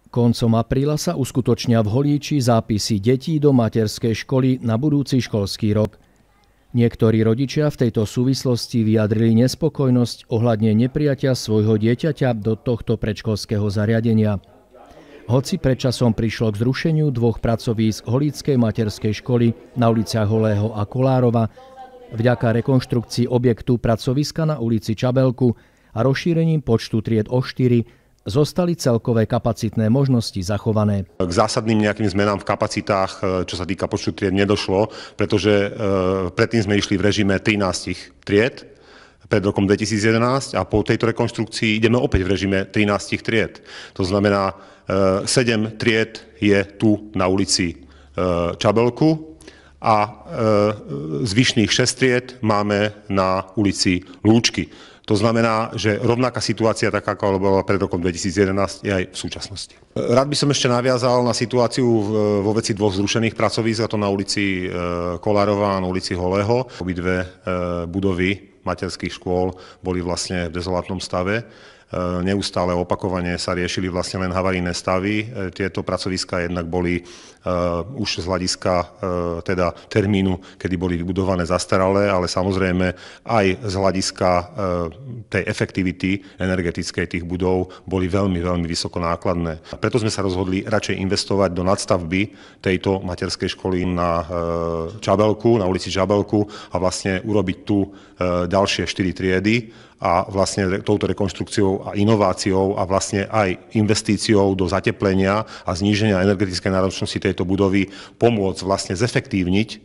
Koncom apríla sa uskutočnia v Holíči zápisy detí do materskej školy na budúci školský rok. Niektorí rodičia v tejto súvislosti vyjadrili nespokojnosť ohľadne neprijatia svojho dieťaťa do tohto predškolského zariadenia. Hoci predčasom prišlo k zrušeniu dvoch pracovísk Holíckej materskej školy na uliciach Holého a Kolárova, vďaka rekonštrukcii objektu pracoviska na ulici Čabelku a rozšírením počtu tried o 4 zostali celkové kapacitné možnosti zachované. K zásadným nejakým zmenám v kapacitách, čo sa týka počtu tried, nedošlo, pretože predtým sme išli v režime 13 tried pred rokom 2011 a po tejto rekonštrukcii ideme opäť v režime 13 tried. To znamená, 7 tried je tu na ulici Čabelku a zvyšných 6 tried máme na ulici Lúčky. To znamená, že rovnaká situácia, taká ako bola pred rokom 2011, je aj v súčasnosti. Rád by som ešte naviazal na situáciu vo veci dvoch zrušených pracovísk, a to na ulici Kolárova a na ulici Holého. Obidve budovy materských škôl boli vlastne v dezolátnom stave. Neustále opakovane sa riešili vlastne len havarijné stavy. Tieto pracoviská jednak boli už z hľadiska teda termínu, kedy boli vybudované zastaralé, ale samozrejme aj z hľadiska tej efektivity energetickej tých budov boli veľmi, veľmi vysoko nákladné. Preto sme sa rozhodli radšej investovať do nadstavby tejto materskej školy na Čabelku, na ulici Čabelku a vlastne urobiť tu ďalšie 4 triedy a vlastne touto rekonštrukciou a inováciou a vlastne aj investíciou do zateplenia a zníženia energetickej náročnosti tejto budovy pomôcť vlastne zefektívniť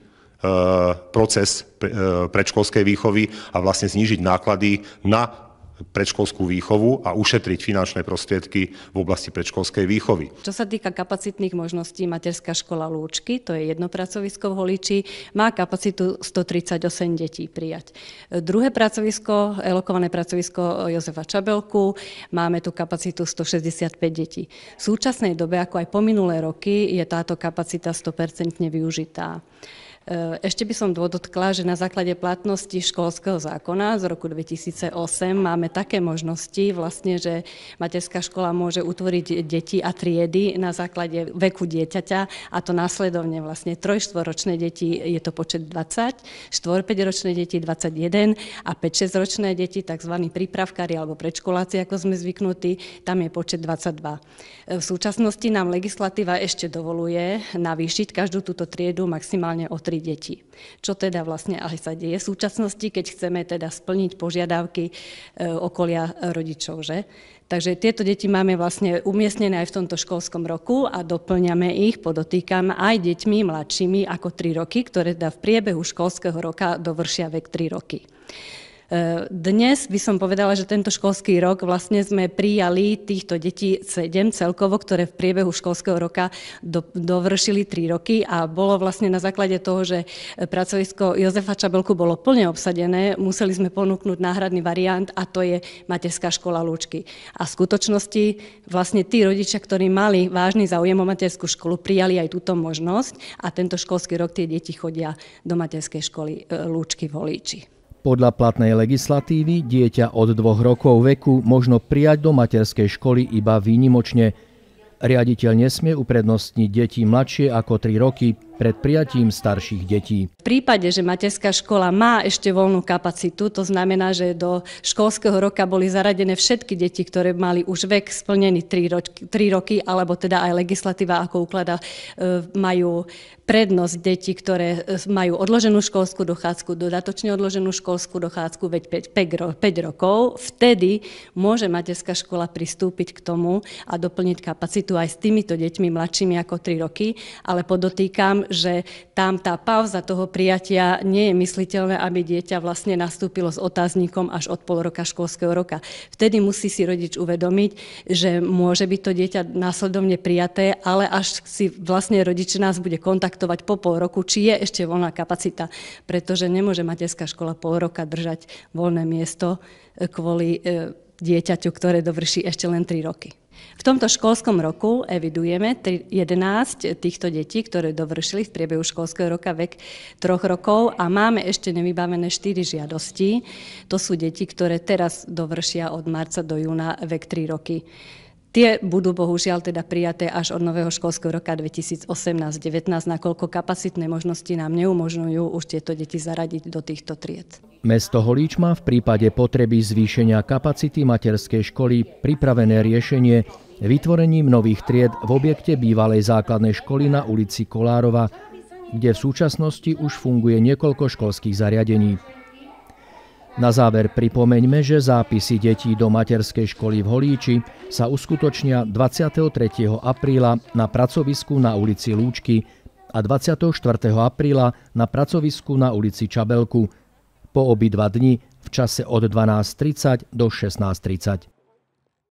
proces predškolskej výchovy a vlastne znížiť náklady na predškolskú výchovu a ušetriť finančné prostriedky v oblasti predškolskej výchovy. Čo sa týka kapacitných možností, materská škola Lúčky, to je jedno pracovisko v Holíči, má kapacitu 138 detí prijať. Druhé pracovisko, elokované pracovisko Jozefa Čabelku, máme tu kapacitu 165 detí. V súčasnej dobe, ako aj po minulé roky, je táto kapacita 100% využitá. Ešte by som dotkla, že na základe platnosti školského zákona z roku 2008 máme také možnosti, vlastne, že materská škola môže utvoriť deti a triedy na základe veku dieťaťa, a to následovne vlastne 3-4-ročné deti je to počet 20, 4-5-ročné deti 21 a 5-6-ročné deti, tzv. Prípravkári alebo predškoláci, ako sme zvyknutí, tam je počet 22. V súčasnosti nám legislatíva ešte dovoluje navýšiť každú túto triedu maximálne o 3 deti. Čo teda vlastne aj sa deje v súčasnosti, keď chceme teda splniť požiadavky okolia rodičov, že? Takže tieto deti máme vlastne umiestnené aj v tomto školskom roku a doplňame ich, podotýkam, aj deťmi mladšími ako 3 roky, ktoré teda v priebehu školského roka dovršia vek 3 roky. Dnes by som povedala, že tento školský rok vlastne sme prijali týchto detí 7 celkovo, ktoré v priebehu školského roka dovršili 3 roky a bolo vlastne na základe toho, že pracovisko Jozefa Čabelku bolo plne obsadené, museli sme ponúknuť náhradný variant a to je materská škola Lúčky. A v skutočnosti vlastne tí rodičia, ktorí mali vážny záujem o materskú školu, prijali aj túto možnosť a tento školský rok tie deti chodia do materskej školy Lúčky v Holíči. Podľa platnej legislatívy dieťa od 2 rokov veku možno prijať do materskej školy iba výnimočne. Riaditeľ nesmie uprednostniť deti mladšie ako 3 roky pred prijatím starších detí. V prípade, že materská škola má ešte voľnú kapacitu, to znamená, že do školského roka boli zaradené všetky deti, ktoré mali už vek splnený 3 roky, alebo teda aj legislatíva, ako ukladá, majú prednosť deti, ktoré majú odloženú školskú dochádzku, dodatočne odloženú školskú dochádzku, veď 5 rokov, vtedy môže materská škola pristúpiť k tomu a doplniť kapacitu aj s týmito deťmi mladšími ako 3 roky, ale podotýkam, že tam tá pauza toho prijatia nie je mysliteľné, aby dieťa vlastne nastúpilo s otáznikom až od pol roka školského roka. Vtedy musí si rodič uvedomiť, že môže byť to dieťa následovne prijaté, ale až si vlastne rodič nás bude kontaktovať po pol roku, či je ešte voľná kapacita, pretože nemôže materská škola pol roka držať voľné miesto kvôli dieťaťu, ktoré dovrší ešte len 3 roky. V tomto školskom roku evidujeme 11 týchto detí, ktoré dovršili v priebehu školského roka vek 3 rokov a máme ešte nevybavené 4 žiadosti. To sú deti, ktoré teraz dovršia od marca do júna vek 3 roky. Tie budú bohužiaľ teda prijaté až od nového školského roka 2018-19, nakoľko kapacitné možnosti nám neumožňujú už tieto deti zaradiť do týchto tried. Mesto Holíč má v prípade potreby zvýšenia kapacity materskej školy pripravené riešenie vytvorením nových tried v objekte bývalej základnej školy na ulici Kolárova, kde v súčasnosti už funguje niekoľko školských zariadení. Na záver pripomeňme, že zápisy detí do materskej školy v Holíči sa uskutočnia 23. apríla na pracovisku na ulici Lúčky a 24. apríla na pracovisku na ulici Čabelku, po obidva dni v čase od 12:30 do 16:30.